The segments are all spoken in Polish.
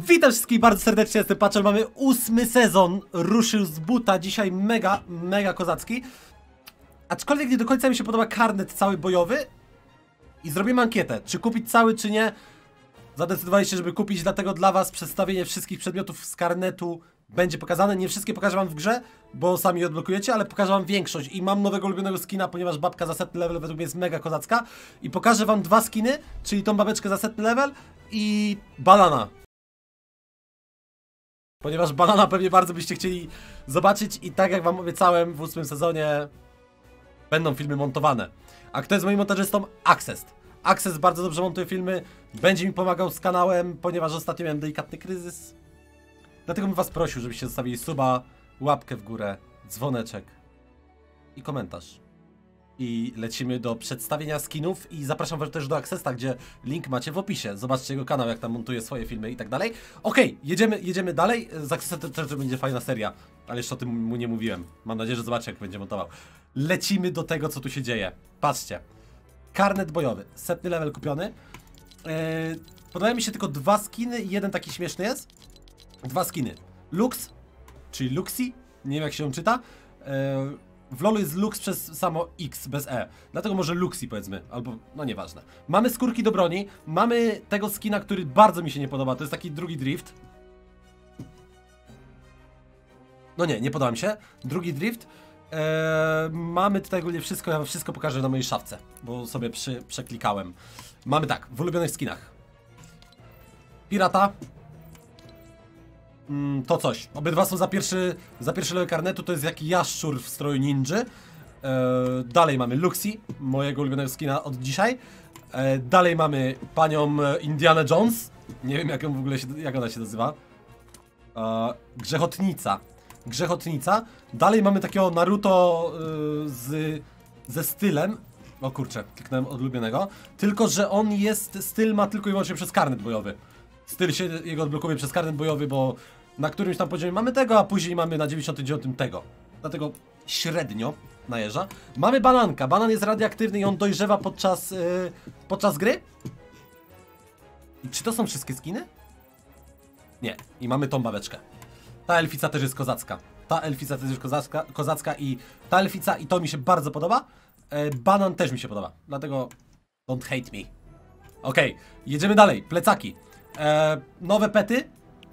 Witam wszystkich bardzo serdecznie, jestem Patcher, mamy 8. sezon, ruszył z buta, dzisiaj mega kozacki. Aczkolwiek nie do końca mi się podoba karnet cały bojowy. I zrobimy ankietę, czy kupić cały, czy nie. Zadecydowaliście, żeby kupić, dlatego dla was przedstawienie wszystkich przedmiotów z karnetu będzie pokazane. Nie wszystkie pokażę wam w grze, bo sami je odblokujecie, ale pokażę wam większość. I mam nowego ulubionego skina, ponieważ babka za 100 level według mnie jest mega kozacka. I pokażę wam dwa skiny, czyli tą babeczkę za 100 level i banana. Ponieważ banana pewnie bardzo byście chcieli zobaczyć i tak jak wam obiecałem w 8. sezonie będą filmy montowane. A kto jest moim montażystą? Access. Access bardzo dobrze montuje filmy, będzie mi pomagał z kanałem, ponieważ ostatnio miałem delikatny kryzys. Dlatego bym was prosił, żebyście zostawili suba, łapkę w górę, dzwoneczek i komentarz. I lecimy do przedstawienia skinów i zapraszam was też do Accessa, gdzie link macie w opisie. Zobaczcie jego kanał, jak tam montuje swoje filmy i tak dalej. Okej, jedziemy dalej. Z Accessa też będzie fajna seria, ale jeszcze o tym mu nie mówiłem. Mam nadzieję, że zobaczy, jak będzie montował. Lecimy do tego, co tu się dzieje. Patrzcie. Karnet bojowy, 100 level kupiony. Podobają mi się tylko dwa skiny i jeden taki śmieszny jest. Dwa skiny. Lux, czyli Luxi, nie wiem jak się ją czyta. W LoLu jest Lux przez samo X, bez E. Dlatego może Luxi powiedzmy, albo no nieważne. Mamy skórki do broni, mamy tego skina, który bardzo mi się nie podoba, to jest taki drugi drift. No nie podoba mi się. Drugi drift. Mamy tutaj ogólnie wszystko, ja wszystko pokażę na mojej szafce, bo sobie przeklikałem. Mamy tak, w ulubionych skinach. Pirata. To coś. Obydwa są za pierwszy level karnetu, to jest jak jaszczur w stroju ninja. Dalej mamy Luxi, mojego ulubionego skina od dzisiaj. Dalej mamy panią Indiana Jones. Nie wiem jak ją w ogóle jak ona się nazywa. Grzechotnica. Dalej mamy takiego Naruto ze stylem. O kurczę, kliknąłem od ulubionego. Tylko, że on jest, styl ma tylko i wyłącznie przez karnet bojowy. Styl się jego odblokuje przez karnet bojowy, bo na którymś tam poziomie mamy tego, a później mamy na 99 tego. Dlatego średnio najeżdża. Mamy bananka. Banan jest radioaktywny i on dojrzewa podczas gry. I czy to są wszystkie skiny? Nie. I mamy tą babeczkę. Ta elfica też jest kozacka. Kozacka i ta elfica i to mi się bardzo podoba. Banan też mi się podoba. Dlatego don't hate me. Okej, jedziemy dalej. Plecaki. Nowe pety.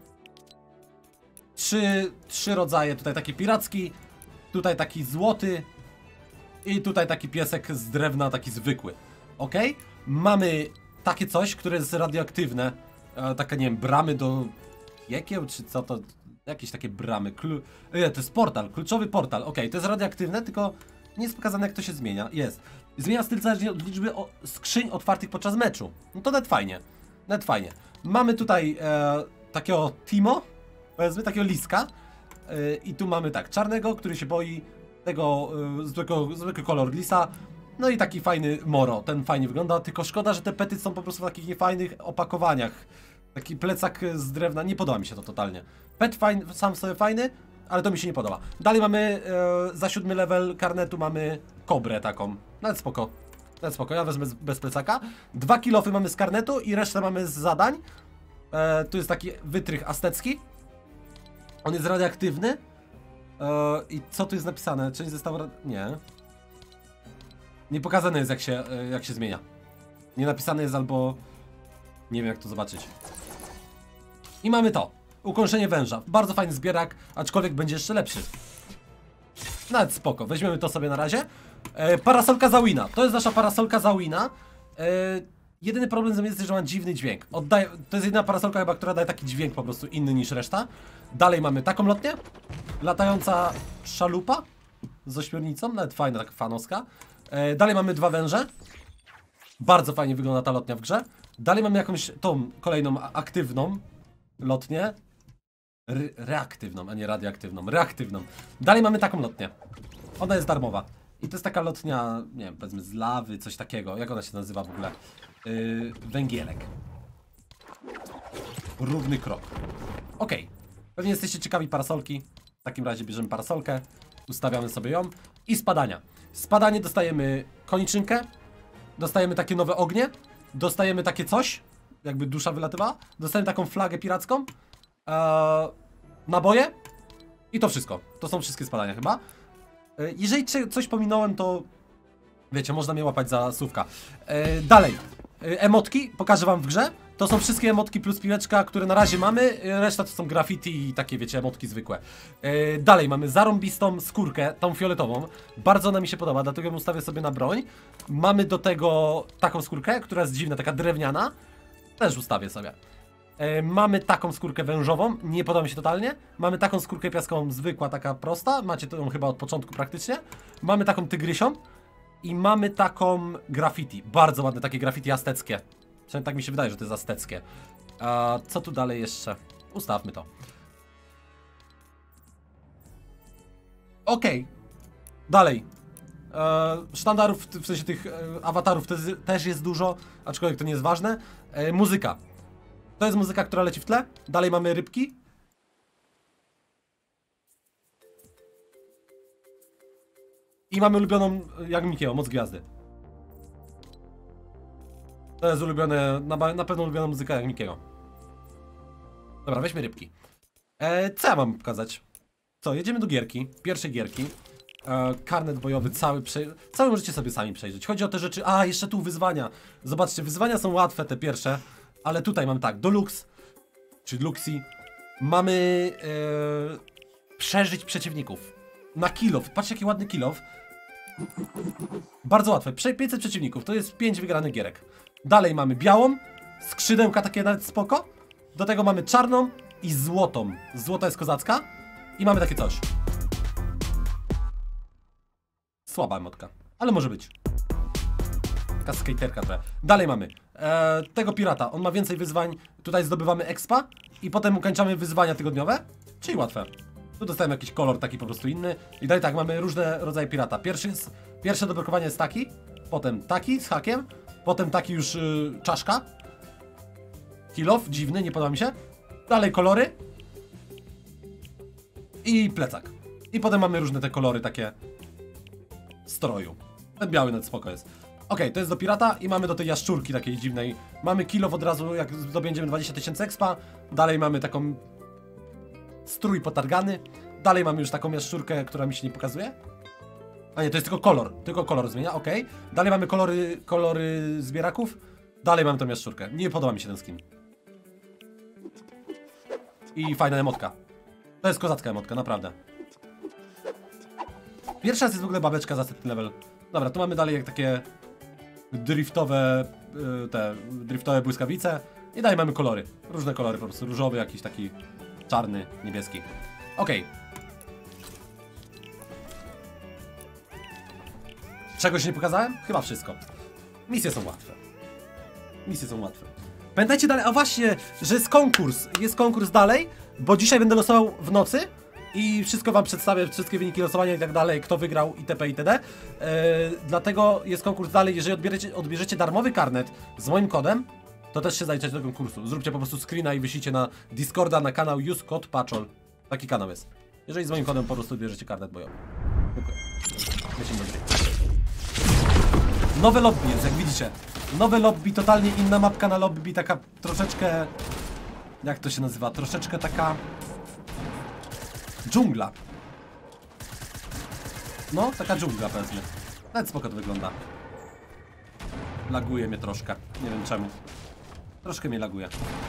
Trzy rodzaje. Tutaj taki piracki. Tutaj taki złoty. I tutaj taki piesek z drewna, taki zwykły. Okej. Mamy takie coś, które jest radioaktywne. Takie, nie wiem, bramy do piekieł, czy co to... Jakieś takie bramy. To jest portal, kluczowy portal. Okej, to jest radioaktywne, tylko nie jest pokazane, jak to się zmienia. Jest. Zmienia styl zależnie od liczby skrzyń otwartych podczas meczu. No to net fajnie. Mamy tutaj takiego Timo, powiedzmy, takiego liska. I tu mamy tak, czarnego, który się boi tego zwykły kolor lisa. No i taki fajny Moro, ten fajnie wygląda, tylko szkoda, że te pety są po prostu w takich niefajnych opakowaniach. Taki plecak z drewna, nie podoba mi się to totalnie. Pet sam sobie fajny, ale to mi się nie podoba. Dalej mamy, za 7 level karnetu mamy kobrę taką. Nawet spoko, ja wezmę bez plecaka. 2 kilofy mamy z karnetu i resztę mamy z zadań. Tu jest taki wytrych aztecki. On jest radioaktywny. I co tu jest napisane? Część zestawu... Nie. Nie pokazane jest jak się zmienia. Nie napisane jest albo... Nie wiem jak to zobaczyć. I mamy to. Ukąszenie węża. Bardzo fajny zbierak, aczkolwiek będzie jeszcze lepszy. Nawet spoko. Weźmiemy to sobie na razie. Parasolka Zawina. To jest nasza parasolka Zawina. Jedyny problem z tym jest, że ma dziwny dźwięk. To jest jedyna parasolka chyba, która daje taki dźwięk po prostu inny niż reszta. Dalej mamy taką lotnię. Latająca szalupa. Z ośmiornicą. Nawet fajna, tak fanowska. Dalej mamy dwa węże. Bardzo fajnie wygląda ta lotnia w grze. Dalej mamy jakąś tą kolejną aktywną lotnię. Reaktywną, a nie radioaktywną. Reaktywną. Dalej mamy taką lotnię. Ona jest darmowa. I to jest taka lotnia, nie wiem, powiedzmy z lawy, coś takiego. Jak ona się nazywa w ogóle? Węgielek. Równy krok. Okej. Pewnie jesteście ciekawi parasolki. W takim razie bierzemy parasolkę. Ustawiamy sobie ją. I spadania. Spadanie dostajemy koniczynkę. Dostajemy takie nowe ognie. Dostajemy takie coś. Jakby dusza wylatywała. Dostajemy taką flagę piracką. Naboje i to wszystko. To są wszystkie spadania chyba. Jeżeli coś pominąłem, to wiecie, można mnie łapać za słówka. Dalej, emotki pokażę wam w grze. To są wszystkie emotki plus piłeczka, które na razie mamy. Reszta to są graffiti i takie, wiecie, emotki zwykłe. Dalej mamy zarąbistą skórkę, tą fioletową. Bardzo ona mi się podoba, dlatego ją ustawię sobie na broń. Mamy do tego taką skórkę, która jest dziwna, taka drewniana. Też ustawię sobie. Mamy taką skórkę wężową, nie podoba mi się totalnie. Mamy taką skórkę piaskową, zwykła, taka prosta. Macie to chyba od początku praktycznie. Mamy taką tygrysią. I mamy taką graffiti. Bardzo ładne takie graffiti azteckie. Przynajmniej tak mi się wydaje, że to jest azteckie. A co tu dalej jeszcze? Ustawmy to. Okej. Dalej. Sztandarów, w sensie tych awatarów też jest dużo, aczkolwiek to nie jest ważne. Muzyka. To jest muzyka, która leci w tle. Dalej mamy rybki. I mamy ulubioną, jak Mikiego, Moc Gwiazdy. To jest ulubione, na pewno ulubiona muzyka jak Mikiego. Dobra, weźmy rybki. Co ja mam pokazać? Co, jedziemy do gierki, pierwszej gierki. Karnet bojowy cały możecie sobie sami przejrzeć. Chodzi o te rzeczy, jeszcze tu wyzwania. Zobaczcie, wyzwania są łatwe, te pierwsze. Ale tutaj mamy tak, Deluxe, czy Luxi. Mamy przeżyć przeciwników. Na kill off, patrzcie jaki ładny kill off. Bardzo łatwe, 500 przeciwników, to jest 5 wygranych gierek. Dalej mamy białą, skrzydełka takie nawet spoko. Do tego mamy czarną i złotą. Złota jest kozacka. I mamy takie coś. Słaba emotka, ale może być. Taka skaterka trochę. Dalej mamy tego pirata, on ma więcej wyzwań. Tutaj zdobywamy expa i potem ukończamy wyzwania tygodniowe. Czyli łatwe. Tu dostajemy jakiś kolor taki po prostu inny. I dalej tak, mamy różne rodzaje pirata. Pierwsze do blokowania jest taki. Potem taki z hakiem. Potem taki już czaszka. Kill off, dziwny, nie podoba mi się. Dalej kolory. I plecak. I potem mamy różne te kolory takie stroju. Ten biały nawet spoko jest. Okej, to jest do pirata i mamy do tej jaszczurki takiej dziwnej. Mamy kill off od razu, jak zdobędziemy 20 000 expa. Dalej mamy taką strój potargany. Dalej mamy już taką jaszczurkę, która mi się nie pokazuje. A nie, to jest tylko kolor zmienia, okej. Dalej mamy kolory zbieraków. Dalej mamy tą jaszczurkę. Nie podoba mi się ten skin. I fajna emotka. To jest kozacka emotka, naprawdę. Pierwsza jest w ogóle babeczka za setny level. Dobra, tu mamy dalej jak takie driftowe, driftowe błyskawice. I dalej mamy kolory. Różne kolory po prostu. Różowy, jakiś taki czarny, niebieski. Okej. Czegoś nie pokazałem? Chyba wszystko. Misje są łatwe. Pamiętajcie dalej, a właśnie, że jest konkurs. Jest konkurs dalej, bo dzisiaj będę losował w nocy. I wszystko wam przedstawię, wszystkie wyniki losowania i tak dalej, kto wygrał itp. itd. Dlatego jest konkurs dalej, jeżeli odbierzecie darmowy karnet z moim kodem, to też się zaliczacie do konkursu. Zróbcie po prostu screena i wyślijcie na Discorda, na kanał Use Code Paczol. Taki kanał jest. Jeżeli z moim kodem po prostu odbierzecie karnet bojowy. Dziękuję. Lecimy do gry. Nowe lobby jest, jak widzicie. Nowe lobby, totalnie inna mapka na lobby, taka troszeczkę... Jak to się nazywa? Troszeczkę taka... dżungla. No, taka dżungla powiedzmy. Nawet spoko to wygląda. Laguje mnie troszkę. Nie wiem czemu. Troszkę mnie laguje.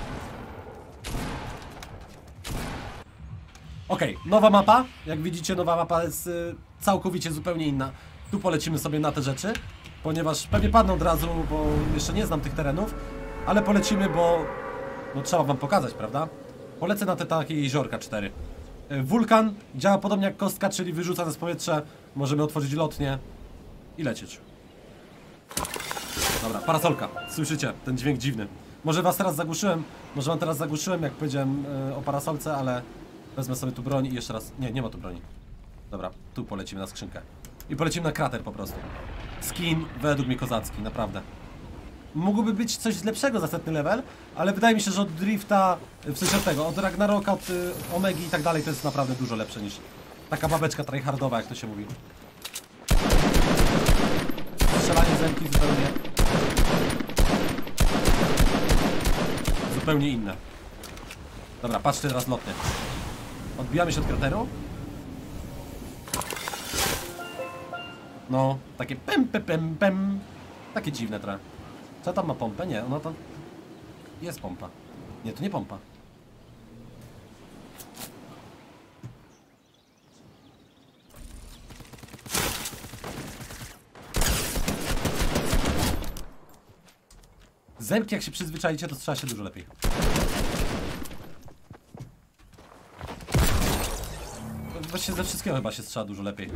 Okej, nowa mapa. Jak widzicie, nowa mapa jest całkowicie zupełnie inna. Tu polecimy sobie na te rzeczy, ponieważ pewnie padną od razu, bo jeszcze nie znam tych terenów. Ale polecimy, bo no, trzeba wam pokazać, prawda? Polecę na te takie jeziorka 4. Wulkan działa podobnie jak kostka, czyli wyrzuca nas w powietrze. Możemy otworzyć lotnię i lecieć. Dobra, parasolka. Słyszycie? Ten dźwięk dziwny. Może was teraz zagłuszyłem, jak powiedziałem o parasolce, ale wezmę sobie tu broń i jeszcze raz... Nie ma tu broni. Dobra, tu polecimy na skrzynkę. I polecimy na krater po prostu. Skin według mnie kozacki, naprawdę. Mógłby być coś lepszego za setny level, ale wydaje mi się, że od Drifta, w sensie od tego, od Ragnaroka, od Omegi i tak dalej, to jest naprawdę dużo lepsze niż taka babeczka tryhardowa, jak to się mówi. Strzelanie zemki zupełnie inne. Dobra, patrzcie teraz lotnie. Odbijamy się od krateru. No, takie pem. Takie dziwne trochę. Co tam ma pompę? Nie, ono tam... Jest pompa. Nie, to nie pompa. Zemki jak się przyzwyczaicie, to strzela się dużo lepiej. Właściwie ze wszystkiego chyba się strzela dużo lepiej.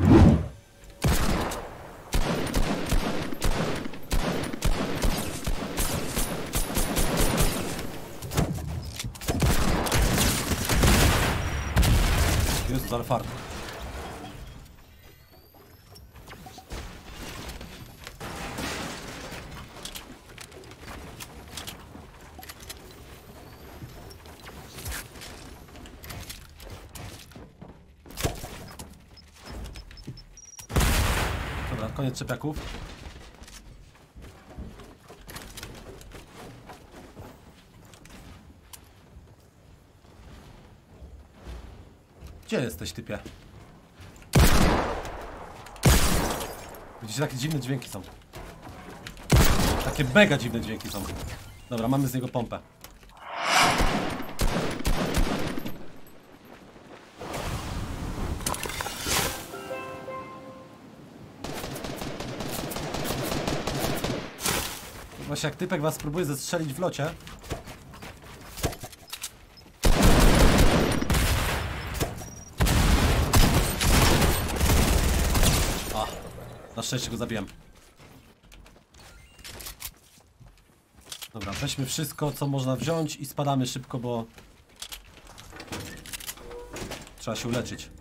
Jezus, ale fart. Dobra, koniec czepiaków. Gdzie jesteś, typie? Widzicie, takie dziwne dźwięki są. Takie mega dziwne dźwięki są. Dobra, mamy z niego pompę. Właśnie jak typek was próbuje zestrzelić w locie. O, na szczęście go zabiłem. Dobra, weźmy wszystko, co można wziąć i spadamy szybko, bo trzeba się uleczyć.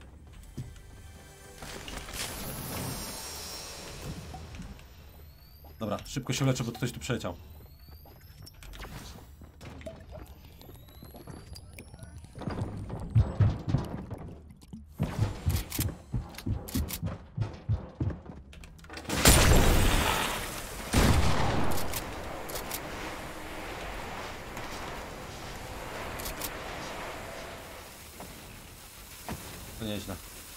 Dobra, szybko się uleczę, bo ktoś tu przeleciał. To nieźle.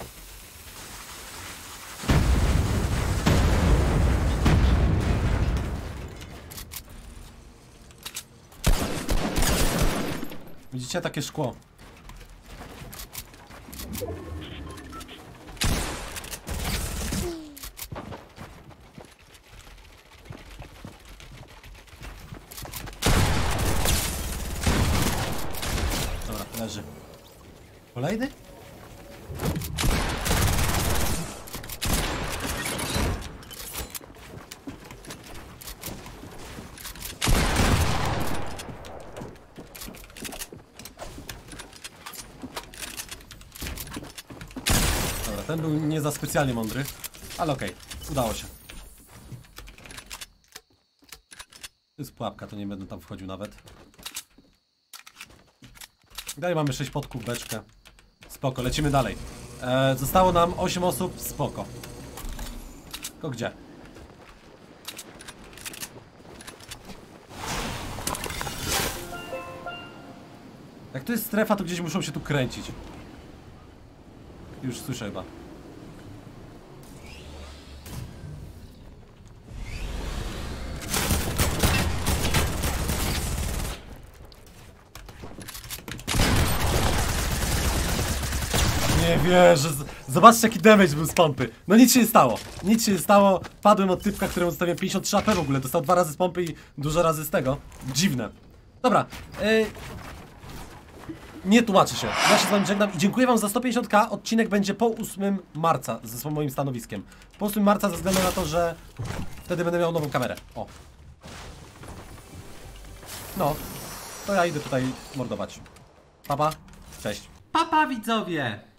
Widzicie, takie szkło. Dobra, leży. Kolejny? Ten był nie za specjalnie mądry, ale okej, udało się. To jest pułapka, to nie będę tam wchodził nawet. Dalej mamy 6 podków, beczkę. Spoko, lecimy dalej. Zostało nam 8 osób, spoko. Tylko gdzie? Jak to jest strefa, to gdzieś muszą się tu kręcić. Już słyszę chyba. Nie wierzę. Zobaczcie jaki damage był z pompy. No nic się nie stało. Nic się nie stało. Padłem od typka, któremu zostawiłem 53 AP w ogóle. Dostał 2 razy z pompy i dużo razy z tego. Dziwne. Dobra. Nie tłumaczy się. Ja się z wami żegnam i dziękuję wam za 150k. Odcinek będzie po 8 marca ze moim stanowiskiem. Po 8 marca ze względu na to, że wtedy będę miał nową kamerę. O. No. To ja idę tutaj mordować. Papa. Cześć. Papa widzowie!